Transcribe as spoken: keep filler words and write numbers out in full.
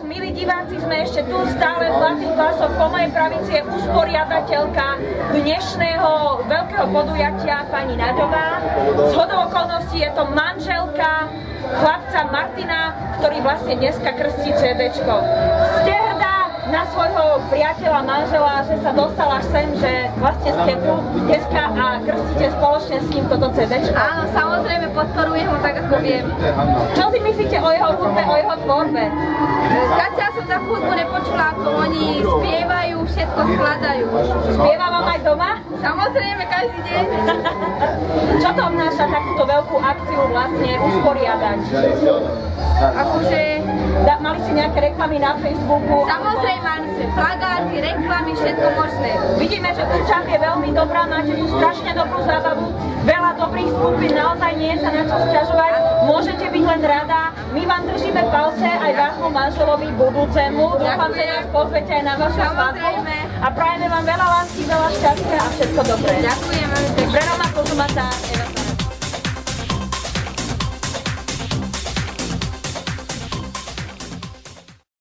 milí diváci, sme ešte tu stále v Zlatých vlasoch. Po mojej pravici je usporiadateľka dnešného veľkého podujatia pani Naďová. Zhodou okolností je to manželka chlapca Martina, ktorý vlastne dneska krstí cédéčko. Ste hrdá na svojho priateľa, manžela, že sa dostala sem, že vlastne ste tu dneska a krstíte spoločne s ním toto cédéčko? Áno, samozrejme podporujem ho tak, ako viem. Čo si myslíte o jeho hudbe, o jeho tvorbe? Zatiaľ som takú hudbu nepočula, ako oni spievajú, všetko skladajú. Spieva vám aj doma? Samozrejme, každý deň. Čo to obnáša takúto veľkú akciu vlastne usporiadať? Akože... Da, mali ste nejaké reklamy na Facebooku? Samozrejme, mali sme plagáty, reklamy, všetko možné. Vidíme, že účasť je veľmi dobrá, máte tu strašne dobrú zábavu, veľa dobrých skupín, naozaj nie je sa na čo sťažovať. Môžete byť len rada. My vám držíme palce aj vášmu manželovi budúcemu. Dúfam, že nás pozvete aj na vašu svadbu. A prajeme vám veľa lásky, veľa šťastia a všetko dobré. Ďakujem veľmi pekne. Pre Roma Kozumata.